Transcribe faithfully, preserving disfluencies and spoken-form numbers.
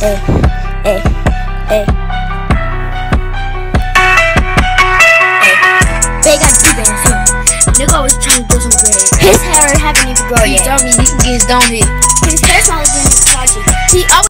Hey, hey, hey. They got two bands, huh? Nigga always trying to do some great. His hair haven't even grown yet. He told me he can get his down here.